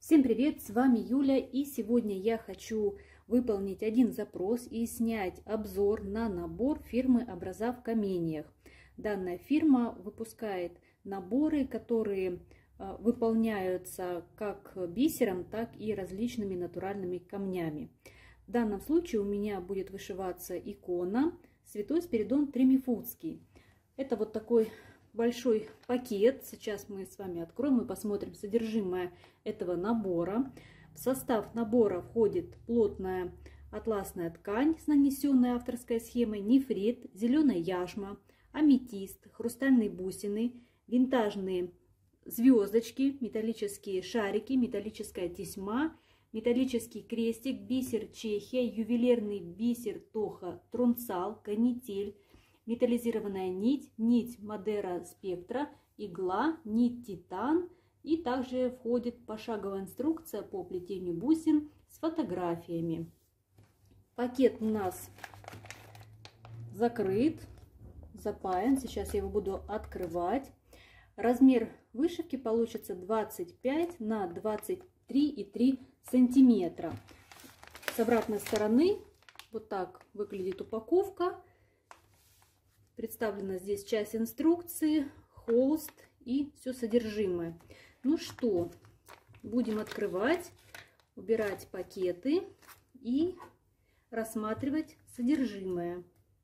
Всем привет, с вами Юля, и сегодня я хочу выполнить один запрос и снять обзор на набор фирмы Образа в Каменьях. Данная фирма выпускает наборы, которые выполняются как бисером, так и различными натуральными камнями. В данном случае у меня будет вышиваться икона Святой Спиридон Тремифунский. Это вот такой большой пакет. Сейчас мы с вами откроем и посмотрим содержимое этого набора. В состав набора входит плотная атласная ткань с нанесенной авторской схемой, нефрит, зеленая яшма, аметист, хрустальные бусины, винтажные звездочки, металлические шарики, металлическая тесьма, металлический крестик, бисер Чехия, ювелирный бисер Тоха Трунцал, канитель, металлизированная нить, нить Мадера Спектра, игла, нить Титан, и также входит пошаговая инструкция по плетению бусин с фотографиями. Пакет у нас закрыт, запаян. Сейчас я его буду открывать. Размер вышивки получится 25 на 23,3 сантиметра. С обратной стороны вот так выглядит упаковка. Представлена здесь часть инструкции, холст и все содержимое. Ну что, будем открывать, убирать пакеты и рассматривать содержимое.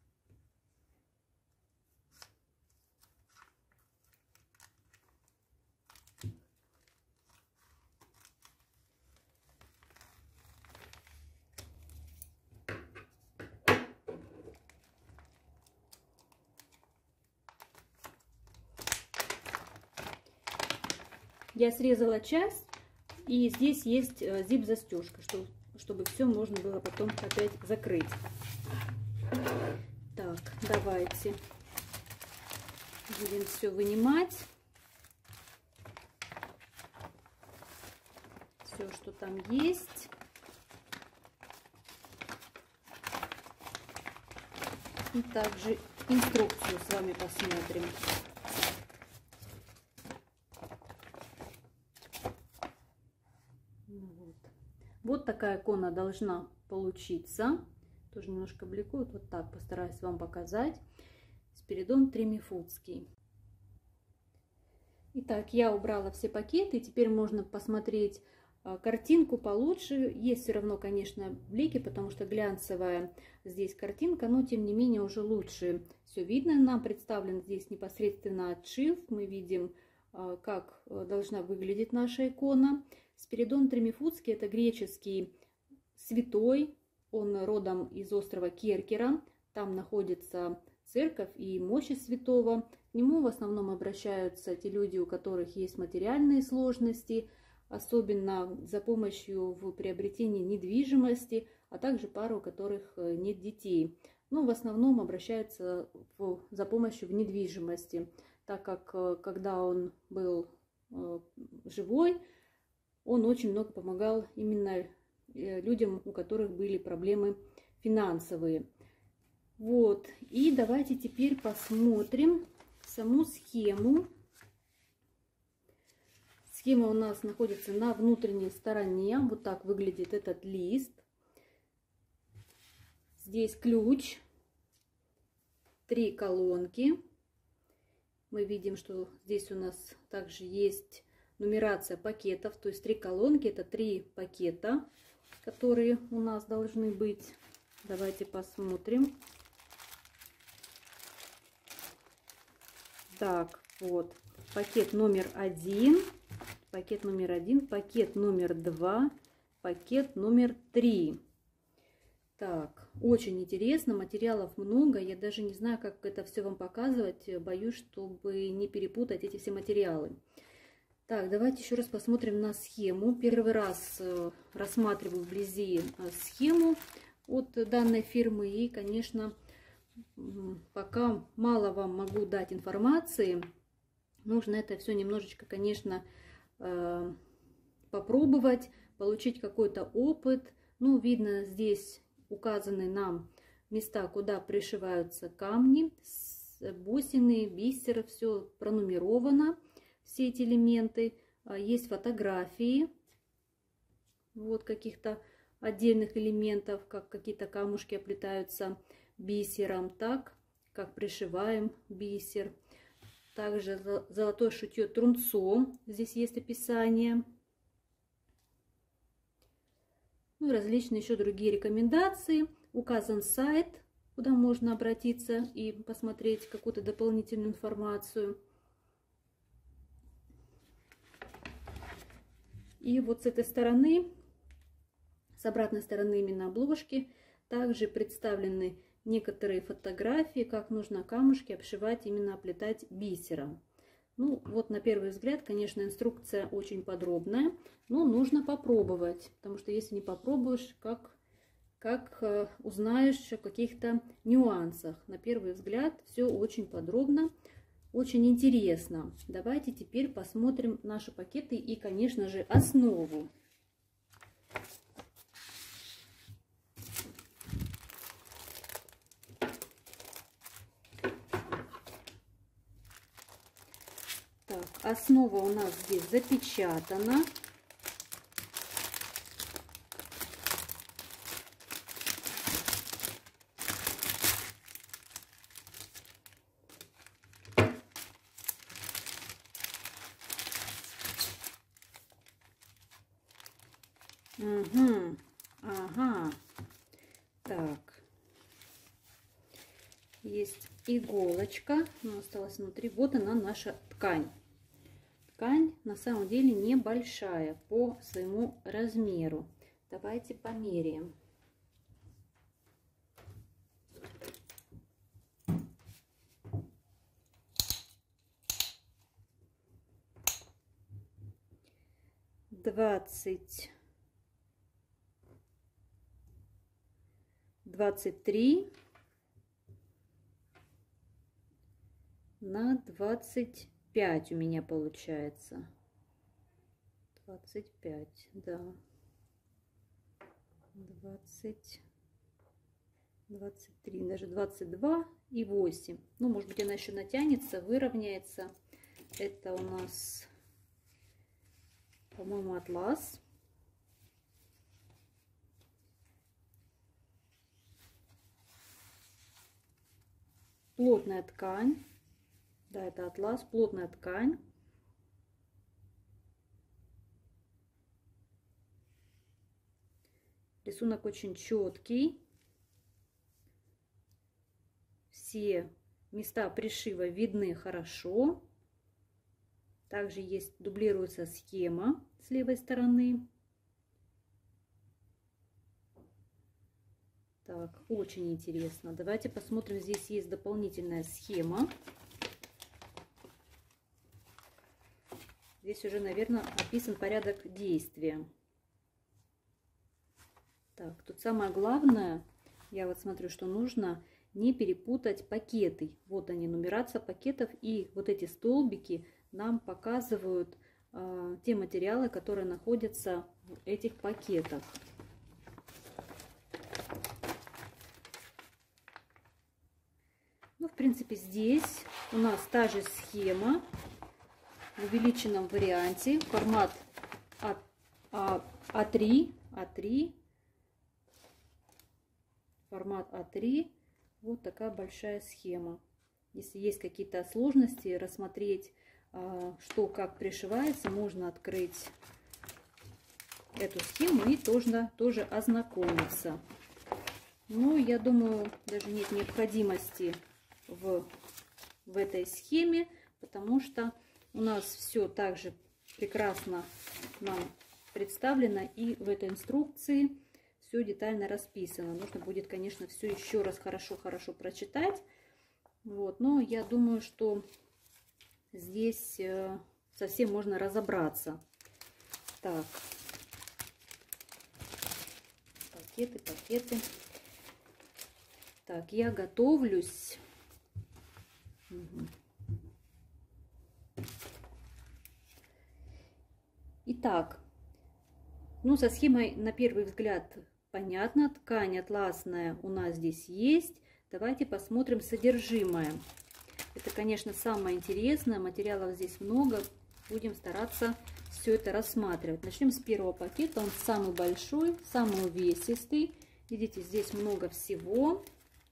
Я срезала часть, и здесь есть зип-застежка, чтобы все можно было потом опять закрыть. Так, давайте будем все вынимать. Все, что там есть. И также инструкцию с вами посмотрим. Вот такая икона должна получиться. Тоже немножко бликует. Вот так постараюсь вам показать. Спиридон Тремифунский. Итак, я убрала все пакеты. Теперь можно посмотреть картинку получше. Есть все равно, конечно, блики, потому что глянцевая здесь картинка. Но, тем не менее, уже лучше все видно. Нам представлен здесь непосредственно отшив. Мы видим, как должна выглядеть наша икона. Спиридон Тремифунский — это греческий святой, он родом из острова Керкера, там находится церковь и мощи святого. К нему в основном обращаются те люди, у которых есть материальные сложности, особенно за помощью в приобретении недвижимости, а также пары, у которых нет детей. Но в основном обращаются за помощью в недвижимости, так как когда он был живой, он очень много помогал именно людям, у которых были проблемы финансовые. Вот. И давайте теперь посмотрим саму схему. Схема у нас находится на внутренней стороне. Вот так выглядит этот лист. Здесь ключ, 3 колонки. Мы видим, что здесь у нас также есть нумерация пакетов, то есть 3 колонки, это 3 пакета, которые у нас должны быть. Давайте посмотрим. Так, вот пакет номер 1, пакет номер 1, пакет номер 2, пакет номер 3. Так, очень интересно, материалов много, я даже не знаю, как это все вам показывать, боюсь, чтобы не перепутать эти все материалы. Так, давайте еще раз посмотрим на схему. Первый раз рассматриваю вблизи схему от данной фирмы. И, конечно, пока мало вам могу дать информации. Нужно это все немножечко, конечно, попробовать, получить какой-то опыт. Ну, видно, здесь указаны нам места, куда пришиваются камни, бусины, бисер, все пронумеровано. Все эти элементы. Есть фотографии вот каких-то отдельных элементов, как какие-то камушки оплетаются бисером, так как пришиваем бисер. Также золотое шитье трунцом, здесь есть описание. Ну и различные еще другие рекомендации. Указан сайт, куда можно обратиться и посмотреть какую-то дополнительную информацию. И вот с этой стороны, с обратной стороны именно обложки, также представлены некоторые фотографии, как нужно камушки обшивать, именно оплетать бисером. Ну вот на первый взгляд, конечно, инструкция очень подробная, но нужно попробовать, потому что если не попробуешь, как узнаешь о каких-то нюансах. На первый взгляд все очень подробно, очень интересно. Давайте теперь посмотрим наши пакеты и, конечно же, основу. Так, основа у нас здесь запечатана. Угу. Ага. Так. Есть иголочка, но осталась внутри. Вот она, наша ткань. Ткань на самом деле небольшая по своему размеру. Давайте померяем. Двадцать три на 25 у меня получается. 25, да. 23, даже 22 и 8. Ну, может быть, она еще натянется, выровняется. Это у нас, по-моему, атлас. Плотная ткань. Да, это атлас, плотная ткань. Рисунок очень четкий. Все места пришива видны хорошо. Также есть, дублируется схема с левой стороны. Так, очень интересно. Давайте посмотрим. Здесь есть дополнительная схема. Здесь уже, наверное, описан порядок действия. Так, тут самое главное, я вот смотрю, что нужно не перепутать пакеты. Вот они, нумерация пакетов, и вот эти столбики нам показывают те материалы, которые находятся в этих пакетах. Ну, в принципе, здесь у нас та же схема в увеличенном варианте, формат А3, формат А3, вот такая большая схема. Если есть какие-то сложности, рассмотреть, что как пришивается, можно открыть эту схему и тоже ознакомиться. Но я думаю, даже нет необходимости в этой схеме, потому что у нас все также прекрасно нам представлено, и в этой инструкции все детально расписано. Нужно будет, конечно, все еще раз хорошо прочитать. Вот, но я думаю, что здесь совсем можно разобраться. Так, пакеты. Так, я готовлюсь. Угу. Итак, ну, со схемой на первый взгляд понятно. Ткань атласная у нас здесь есть. Давайте посмотрим содержимое. Это, конечно, самое интересное. Материалов здесь много. Будем стараться все это рассматривать. Начнем с первого пакета. Он самый большой, самый увесистый. Видите, здесь много всего.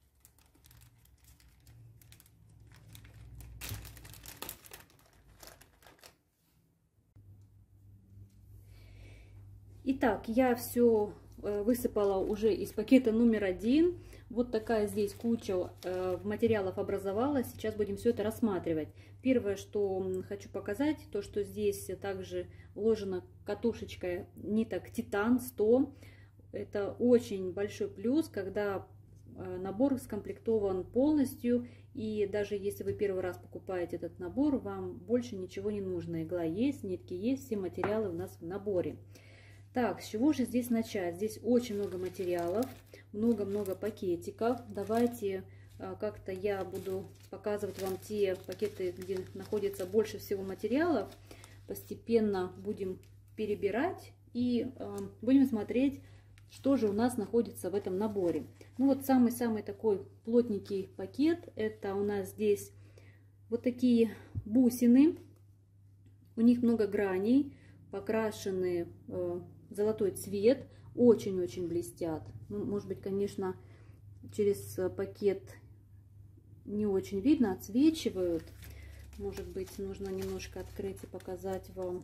Итак, я все высыпала уже из пакета номер 1. Вот такая здесь куча материалов образовалась. Сейчас будем все это рассматривать. Первое, что хочу показать, то что здесь также вложена катушечка ниток Титан 100. Это очень большой плюс, когда набор скомплектован полностью. И даже если вы первый раз покупаете этот набор, вам больше ничего не нужно. Игла есть, нитки есть, все материалы у нас в наборе. Так, с чего же здесь начать? Здесь очень много материалов, много-много пакетиков. Давайте как-то я буду показывать вам те пакеты, где находится больше всего материалов. Постепенно будем перебирать и будем смотреть, что же у нас находится в этом наборе. Ну вот самый-самый такой плотненький пакет. Это у нас здесь вот такие бусины. У них много граней, покрашены золотой цвет, очень-очень блестят. Ну, может быть, конечно, через пакет не очень видно, отсвечивают. Может быть, нужно немножко открыть и показать вам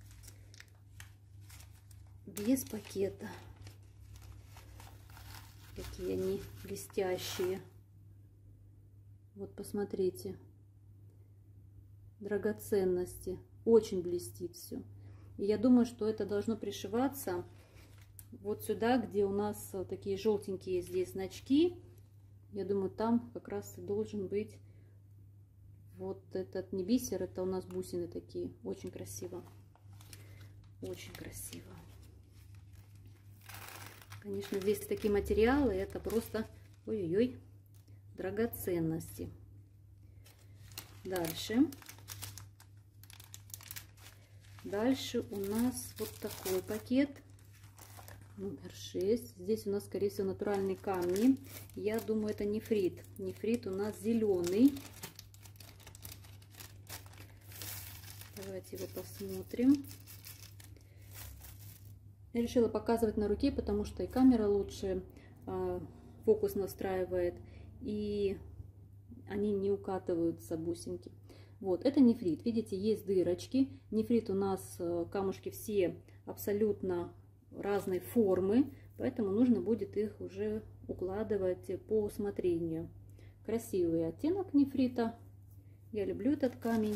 без пакета. Какие они блестящие. Вот посмотрите. Драгоценности. Очень блестит все. И я думаю, что это должно пришиваться вот сюда, где у нас такие желтенькие здесь значки. Я думаю, там как раз и должен быть вот этот не бисер, это у нас бусины такие. Очень красиво. Очень красиво. Конечно, здесь такие материалы, это просто ой-ой-ой, драгоценности. Дальше у нас вот такой пакет, номер 6. Здесь у нас, скорее всего, натуральные камни. Я думаю, это нефрит. Нефрит у нас зеленый. Давайте его посмотрим. Я решила показывать на руке, потому что и камера лучше фокус настраивает, и они не укатываются, бусинки. Вот, это нефрит. Видите, есть дырочки. Нефрит у нас, камушки все абсолютно разной формы, поэтому нужно будет их уже укладывать по усмотрению. Красивый оттенок нефрита. Я люблю этот камень.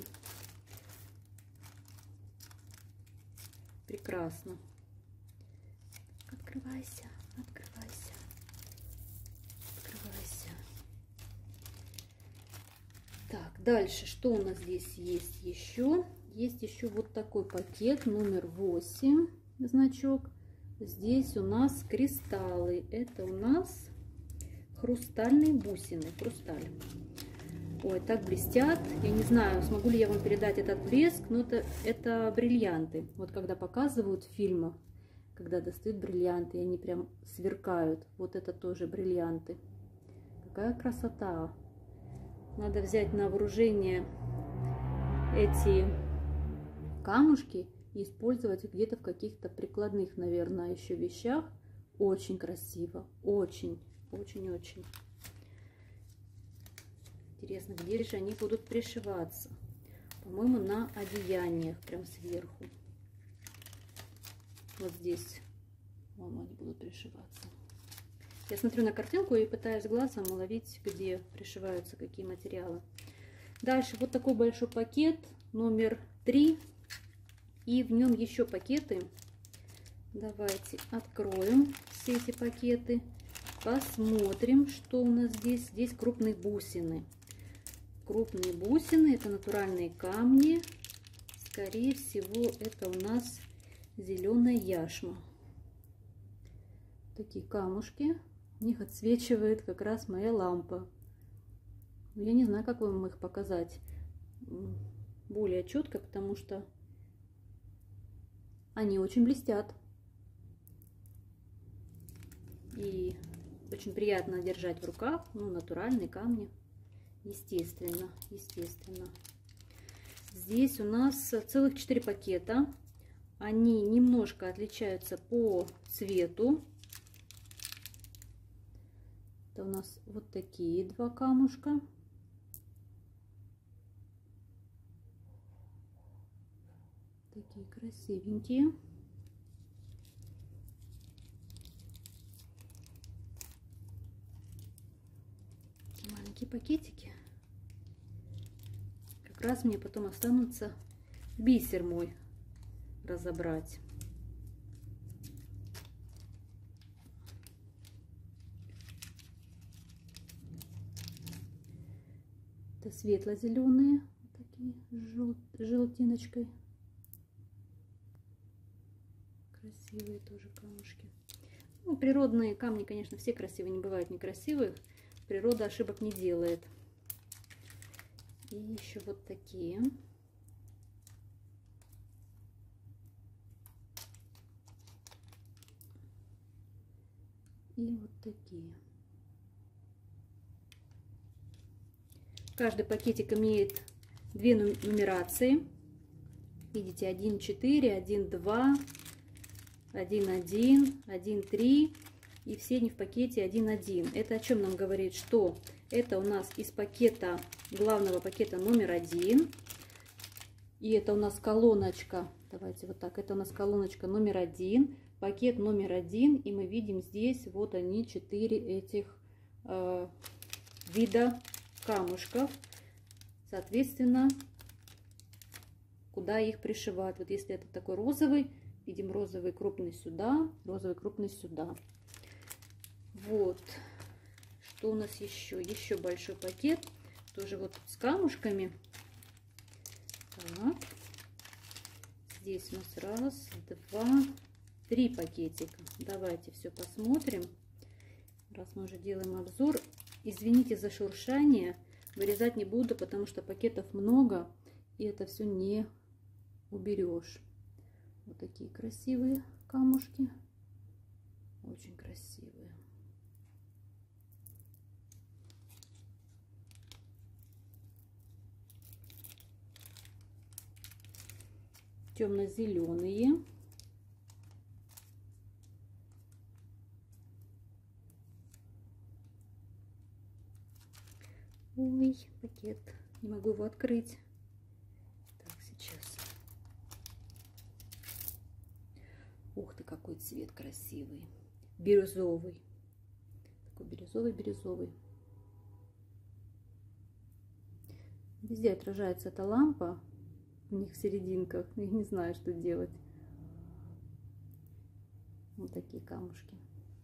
Прекрасно. Открывайся, открывайся, открывайся. Так, дальше, что у нас здесь есть еще? Есть еще вот такой пакет, номер 8, значок. Здесь у нас кристаллы. Это у нас хрустальные бусины, хрусталь. Ой, так блестят. Я не знаю, смогу ли я вам передать этот блеск, но это бриллианты. Вот когда показывают в фильмах, когда достают бриллианты, и они прям сверкают. Вот это тоже бриллианты. Какая красота! Надо взять на вооружение эти камушки и использовать где-то в каких-то прикладных, наверное, еще вещах. Очень красиво. Очень, очень-очень. Интересно, где же они будут пришиваться? По-моему, на одеяниях, прям сверху. Вот здесь, вон они будут пришиваться. Я смотрю на картинку и пытаюсь глазом уловить, где пришиваются какие материалы. Дальше вот такой большой пакет, номер 3. И в нем еще пакеты. Давайте откроем все эти пакеты. Посмотрим, что у нас здесь. Здесь крупные бусины. Крупные бусины, это натуральные камни. Скорее всего, это у нас зеленая яшма. Такие камушки. В них отсвечивает как раз моя лампа. Я не знаю, как вам их показать более четко, потому что они очень блестят. И очень приятно держать в руках. Ну, натуральные камни. Естественно, естественно. Здесь у нас целых 4 пакета. Они немножко отличаются по цвету. Это у нас вот такие два камушка. Такие красивенькие. Маленькие пакетики. Как раз мне потом останутся бисер мой разобрать. Это светло-зеленые, такие желтиночкой. Красивые тоже камушки. Ну, природные камни, конечно, все красивые, не бывают некрасивых. Природа ошибок не делает. И еще вот такие. И вот такие. Каждый пакетик имеет две нумерации. Видите, 1,4, 1,2, 1,1, 1,3. И все они в пакете 1,1. Это о чем нам говорит? Что это у нас из пакета, главного пакета номер 1. И это у нас колоночка. Давайте вот так. Это у нас колоночка номер 1. Пакет номер 1. И мы видим здесь вот они 4 этих вида камушков. Соответственно, куда их пришивать. Вот если это такой розовый, видим розовый крупный сюда, розовый крупный сюда. Вот. Что у нас еще? Еще большой пакет. Тоже вот с камушками. Так. Здесь у нас раз, два, три пакетика. Давайте все посмотрим. Раз мы уже делаем обзор. Извините за шуршание. Вырезать не буду, потому что пакетов много. И это все не уберешь. Вот такие красивые камушки. Очень красивые. Темно-зеленые. Ой, пакет. Не могу его открыть. Так, сейчас. Ух ты, какой цвет красивый. Бирюзовый. Такой бирюзовый-бирюзовый. Везде отражается эта лампа. В них в серединках. Я не знаю, что делать. Вот такие камушки.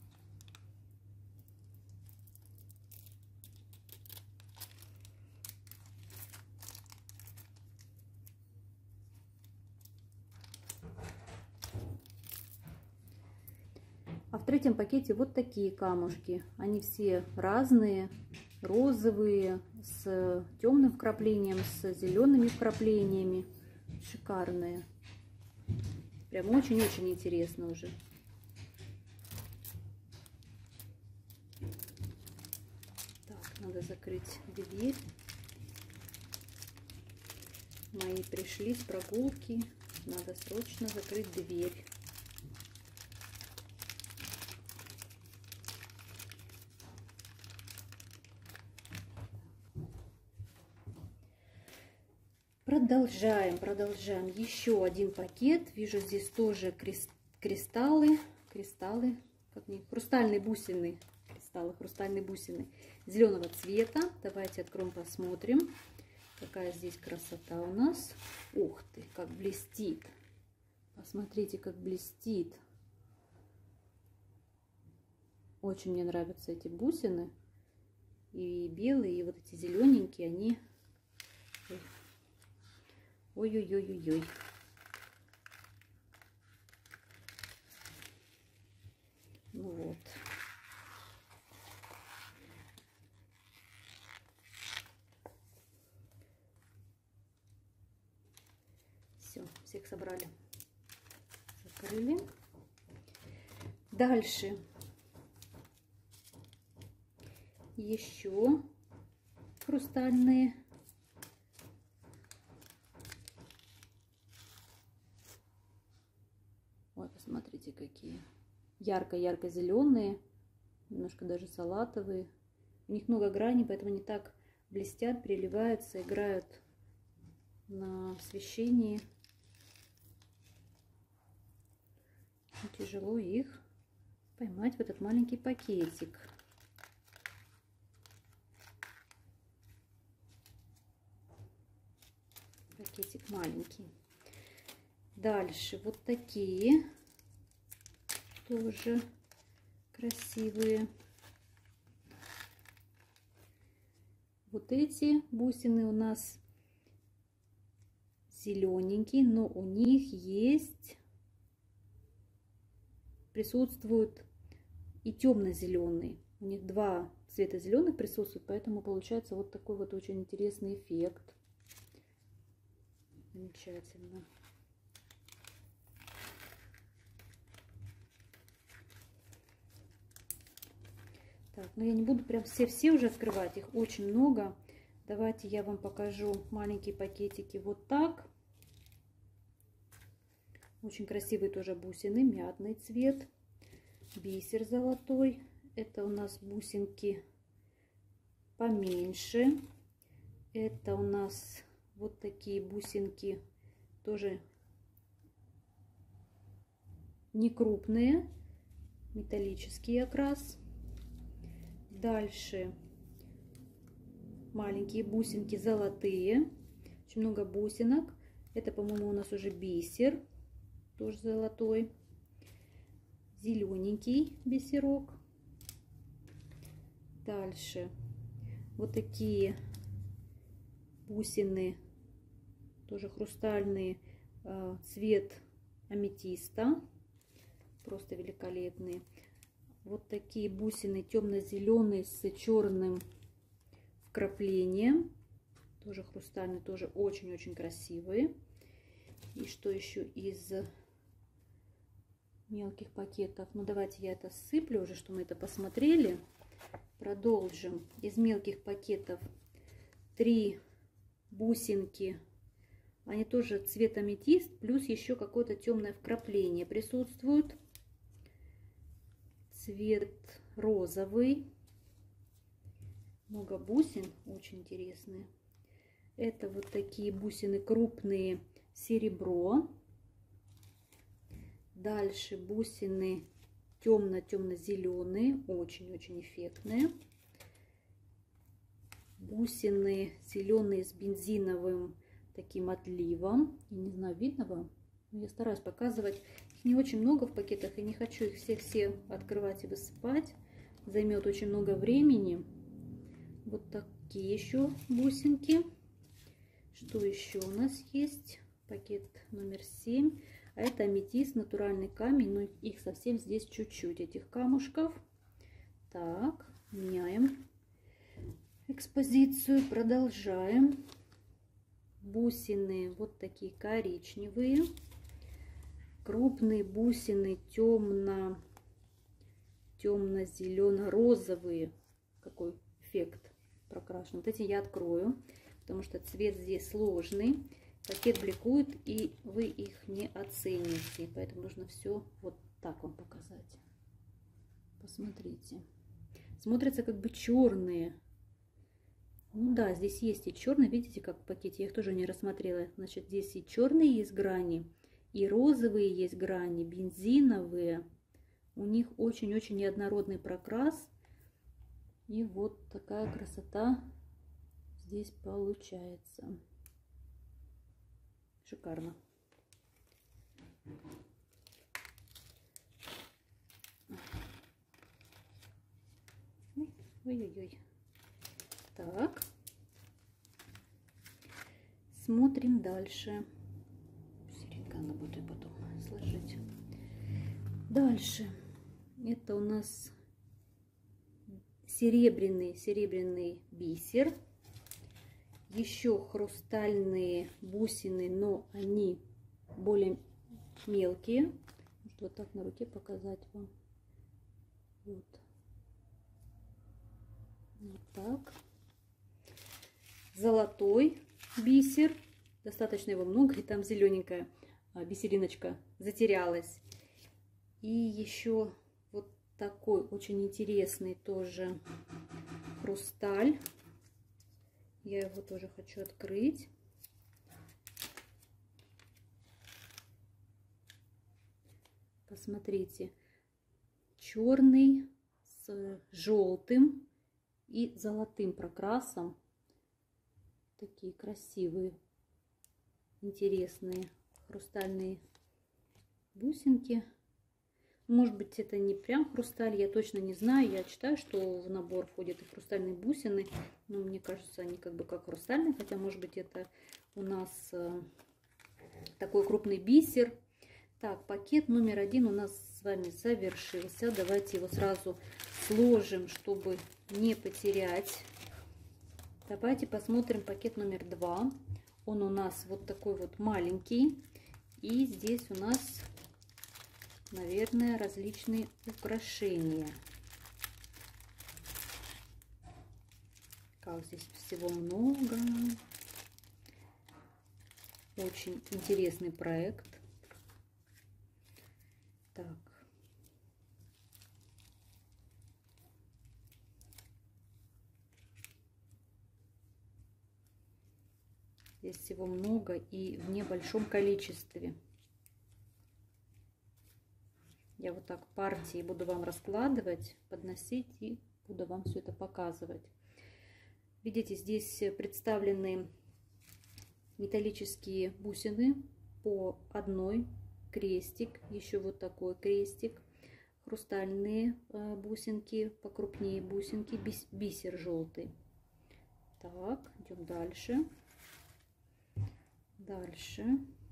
А в третьем пакете вот такие камушки. Они все разные, розовые, с темным вкраплением, с зелеными вкраплениями. Шикарные. Прям очень-очень интересно уже. Так, надо закрыть дверь. Мои пришли с прогулки. Надо срочно закрыть дверь. Продолжаем. Еще один пакет. Вижу здесь тоже кристаллы, как они, хрустальные бусины, кристаллы, хрустальные бусины зеленого цвета. Давайте откроем, посмотрим, какая здесь красота у нас. Ух ты, как блестит. Посмотрите, как блестит. Очень мне нравятся эти бусины. И белые, и вот эти зелененькие, они... Ой-ой-ой-ой-ой. Ну вот. Все, всех собрали. Закрыли. Дальше. Еще хрустальные. Смотрите, какие ярко-ярко зеленые, немножко даже салатовые. У них много граней, поэтому они так блестят, переливаются, играют на освещении. Тяжело их поймать в этот маленький пакетик. Пакетик маленький. Дальше вот такие тоже красивые. Вот эти бусины у нас зелененькие, но у них присутствуют и темно-зеленый. У них два цвета зеленых присутствует, поэтому получается вот такой вот очень интересный эффект. Замечательно. Так, но я не буду прям все уже открывать, их очень много. Давайте я вам покажу маленькие пакетики вот так. Очень красивые тоже бусины, мятный цвет, бисер золотой. Это у нас бусинки поменьше. Это у нас вот такие бусинки, тоже не крупные, металлический окрас. Дальше маленькие бусинки золотые, очень много бусинок. Это, по-моему, у нас уже бисер, тоже золотой. Зелененький бисерок. Дальше вот такие бусины, тоже хрустальные, цвет аметиста, просто великолепные. Вот такие бусины темно-зеленые с черным вкраплением, тоже хрустальные, тоже очень-очень красивые. И что еще из мелких пакетов? Ну, давайте я это сыплю уже, что мы это посмотрели. Продолжим. Из мелких пакетов 3 бусинки. Они тоже цвет аметист, плюс еще какое-то темное вкрапление присутствует. Цвет розовый. Много бусин, очень интересные. Это вот такие бусины крупные, серебро. Дальше бусины темно-темно-зеленые, очень-очень эффектные. Бусины зеленые с бензиновым таким отливом. Я не знаю, видно вам? Но я стараюсь показывать. Их не очень много в пакетах, и не хочу их все открывать и высыпать. Займет очень много времени. Вот такие еще бусинки. Что еще у нас есть? Пакет номер 7. А это аметист, натуральный камень, но их совсем здесь чуть-чуть, этих камушков. Так, меняем экспозицию, продолжаем. Бусины вот такие коричневые. Крупные бусины темно-зелено-розовые. Какой эффект прокрашен. Вот эти я открою, потому что цвет здесь сложный. Пакет бликует, и вы их не оцените. Поэтому нужно все вот так вам показать. Посмотрите. Смотрятся как бы черные. Ну да, здесь есть и черные. Видите, как в пакете? Я их тоже не рассмотрела. Значит, здесь и черные есть грани, и розовые есть грани, бензиновые. У них очень-очень неоднородный прокрас. И вот такая красота здесь получается. Шикарно. Ой-ой-ой. Так. Смотрим дальше. Серенько надо будет потом сложить. Дальше. Это у нас серебряный бисер. Еще хрустальные бусины, но они более мелкие. Может, вот так на руке показать вам. Вот. Вот так. Золотой бисер. Достаточно его много. И там зелененькая бисериночка затерялась. И еще вот такой очень интересный тоже хрусталь. Я его тоже хочу открыть. Посмотрите, черный с желтым и золотым прокрасом. Такие красивые, интересные хрустальные бусинки. Может быть, это не прям хрусталь, я точно не знаю. Я читаю, что в набор входят и хрустальные бусины, но мне кажется, они как бы как хрустальные, хотя, может быть, это у нас такой крупный бисер. Так, пакет номер 1 у нас с вами завершился. Давайте его сразу сложим, чтобы не потерять. Давайте посмотрим пакет номер 2. Он у нас вот такой вот маленький. И здесь у нас, наверное, различные украшения. Как здесь всего много. Очень интересный проект. Так. Здесь всего много и в небольшом количестве. Я вот так партии буду вам раскладывать, подносить и буду вам все это показывать. Видите, здесь представлены металлические бусины по одной, крестик, еще вот такой крестик, хрустальные бусинки, покрупнее бусинки, бисер желтый. Так, идем дальше. Дальше.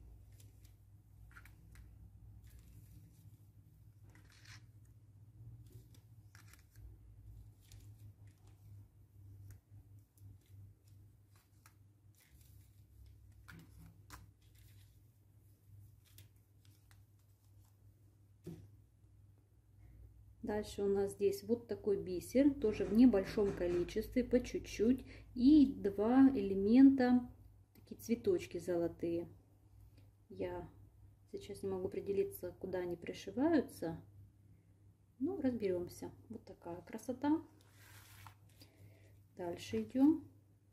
Дальше у нас здесь вот такой бисер, тоже в небольшом количестве, по чуть-чуть. И два элемента, такие цветочки золотые. Я сейчас не могу определиться, куда они пришиваются. Ну, разберемся. Вот такая красота. Дальше идем.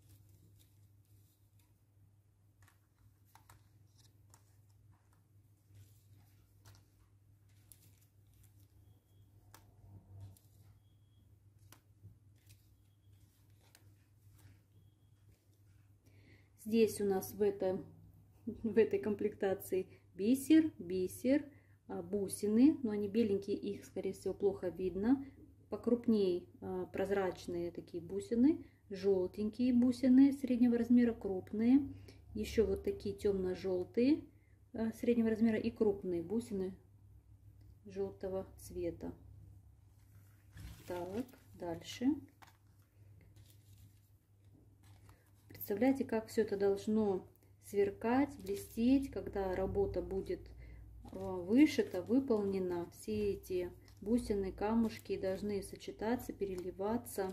Здесь у нас в этой комплектации бисер, бусины, но они беленькие, их, скорее всего, плохо видно. Покрупнее прозрачные такие бусины, желтенькие бусины среднего размера, крупные. Еще вот такие темно-желтые среднего размера и крупные бусины желтого цвета. Так, дальше. Представляете, как все это должно сверкать, блестеть, когда работа будет вышита, выполнена. Все эти бусины, камушки должны сочетаться, переливаться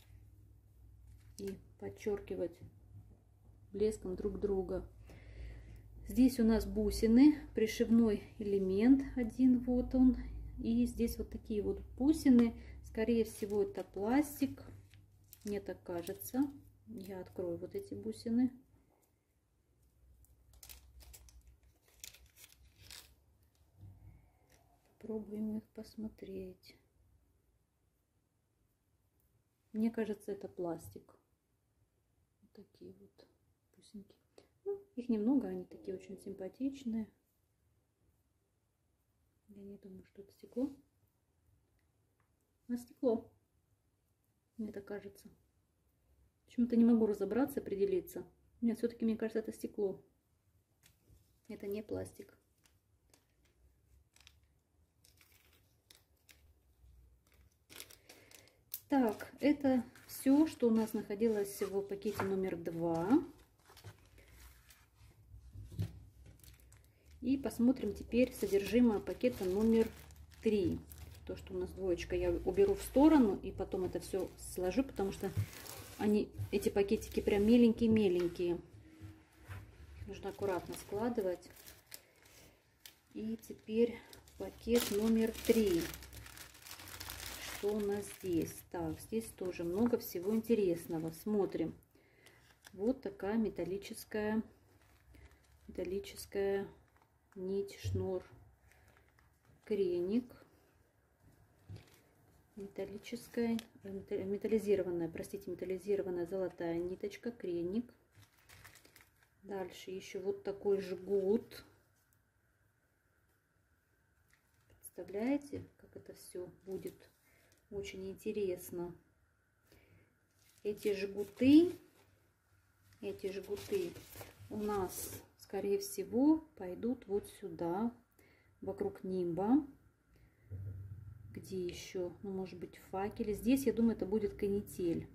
и подчеркивать блеском друг друга. Здесь у нас бусины, пришивной элемент один, вот он. И здесь вот такие вот бусины. Скорее всего, это пластик, мне так кажется. Я открою вот эти бусины. Попробуем их посмотреть. Мне кажется, это пластик. Вот такие вот бусинки. Ну, их немного, они такие очень симпатичные. Я не думаю, что это стекло. А стекло, мне так кажется. Почему-то не могу разобраться, определиться. Нет, все-таки, мне кажется, это стекло. Это не пластик. Так, это все, что у нас находилось в пакете номер 2. И посмотрим теперь содержимое пакета номер 3. То, что у нас двоечка, я уберу в сторону и потом это все сложу, потому что эти пакетики прям меленькие-меленькие. Нужно аккуратно складывать. И теперь Пакет номер 3. Что у нас здесь? Так, здесь тоже много всего интересного. Смотрим. Вот такая металлическая нить, шнур, креник. Металлизированная золотая ниточка, креник. Дальше еще вот такой жгут. Представляете, как это все будет? Очень интересно. Эти жгуты у нас, скорее всего, пойдут вот сюда, вокруг нимба. Где еще? Ну, может быть, факелы. Здесь, я думаю, это будет канитель.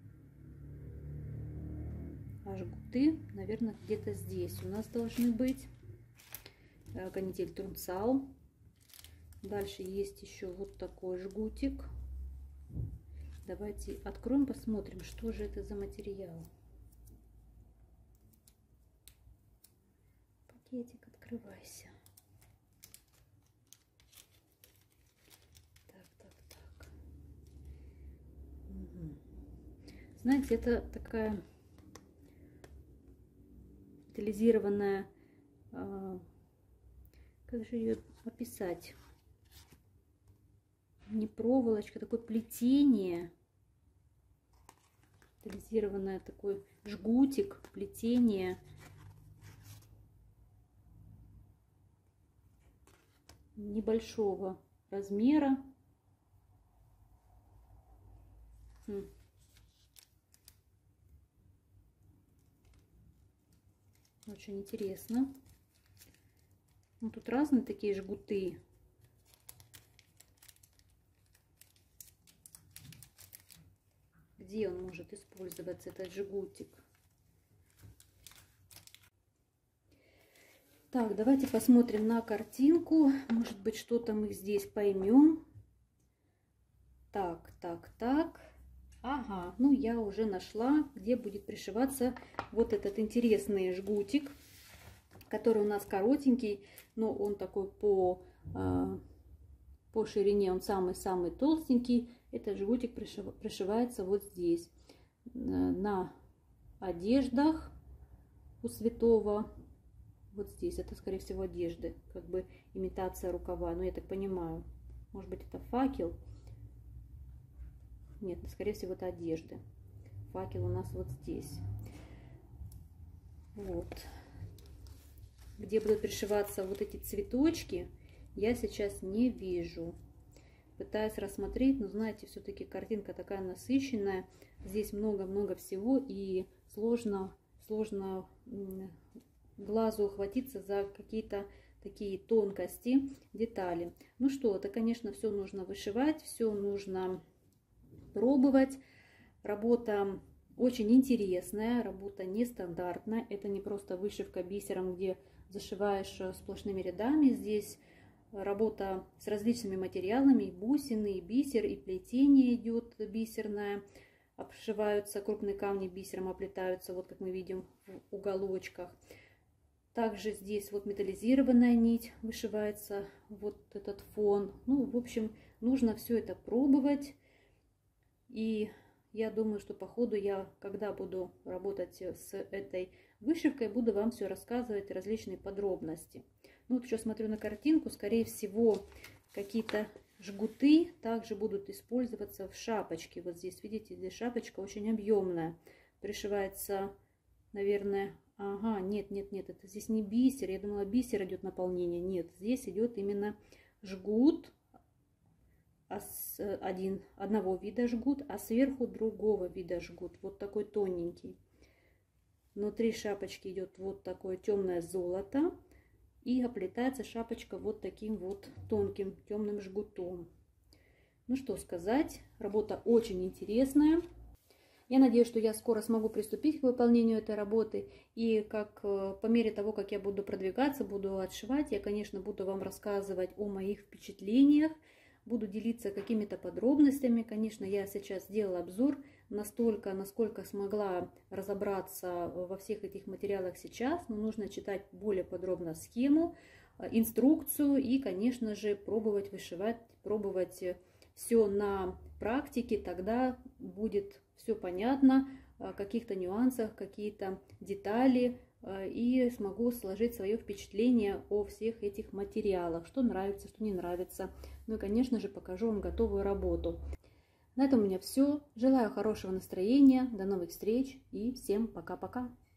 А жгуты, наверное, где-то здесь у нас должны быть. Канитель Трунцал. Дальше есть еще вот такой жгутик. Давайте откроем, посмотрим, что же это за материал. Пакетик, открывайся. Так. Угу. Знаете, это такая металлизированная, как же ее описать? Не проволочка, такое плетение. Металлизированное такой жгутик, плетение. Небольшого размера. Очень интересно. Ну, тут разные такие жгуты. Где он может использоваться, этот жгутик? Так, давайте посмотрим на картинку. Может быть, что-то мы здесь поймем. Так. Ага, ну я уже нашла, где будет пришиваться вот этот интересный жгутик, который у нас коротенький, но он такой по ширине, он самый-самый толстенький. Этот жгутик пришивается вот здесь, на одеждах у святого. Вот здесь, это, скорее всего, одежды, как бы имитация рукава, ну, я так понимаю. Может быть, это факел? Нет, скорее всего, это одежды. Факел у нас вот здесь. Вот. Где будут пришиваться вот эти цветочки, я сейчас не вижу. Пытаюсь рассмотреть, но, знаете, все-таки картинка такая насыщенная. Здесь много-много всего, и сложно глазу ухватиться за какие-то такие тонкости, детали. Ну что, это, конечно, все нужно вышивать, все нужно пробовать. Работа очень интересная, работа нестандартная. Это не просто вышивка бисером, где зашиваешь сплошными рядами. Здесь работа с различными материалами, и бусины, и бисер, и плетение идет бисерное. Обшиваются крупные камни бисером, оплетаются, вот как мы видим в уголочках. Также здесь вот металлизированная нить вышивается, вот этот фон. Ну, в общем, нужно все это пробовать. И я думаю, что по ходу я, когда буду работать с этой вышивкой, буду вам все рассказывать, различные подробности. Ну, вот еще смотрю на картинку, скорее всего, какие-то жгуты также будут использоваться в шапочке. Вот здесь, видите, здесь шапочка очень объемная. Пришивается, наверное... Ага, нет, это здесь не бисер. Я думала, бисер идет наполнение. Нет, здесь идет именно жгут. Одного вида жгут, а сверху другого вида жгут. Вот такой тоненький. Внутри шапочки идет вот такое темное золото. И оплетается шапочка вот таким вот тонким темным жгутом. Ну что сказать, работа очень интересная. Я надеюсь, что я скоро смогу приступить к выполнению этой работы. И по мере того, как я буду продвигаться, буду отшивать, я, конечно, буду вам рассказывать о моих впечатлениях. Буду делиться какими-то подробностями. Конечно, я сейчас сделала обзор настолько, насколько смогла разобраться во всех этих материалах сейчас. Но нужно читать более подробно схему. инструкцию и, конечно же, пробовать вышивать, пробовать все на практике, тогда будет все понятно, о каких-то нюансах, какие-то детали, и смогу сложить свое впечатление о всех этих материалах, что нравится, что не нравится. Ну и, конечно же, покажу вам готовую работу. На этом у меня все. Желаю хорошего настроения, до новых встреч и всем пока-пока.